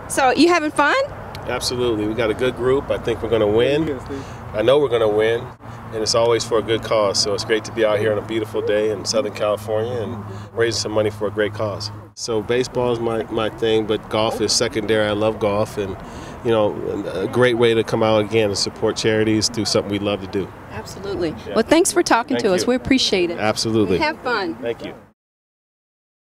So you having fun? Absolutely. We got a good group. I think we're going to win. I know we're going to win. And it's always for a good cause. So it's great to be out here on a beautiful day in Southern California and raising some money for a great cause. So baseball is my thing, but golf is secondary. I love golf, and a great way to come out again and support charities, do something we love to do. Absolutely. Yeah. Well, thanks for talking to us. We appreciate it. Absolutely. Have fun. Thank you.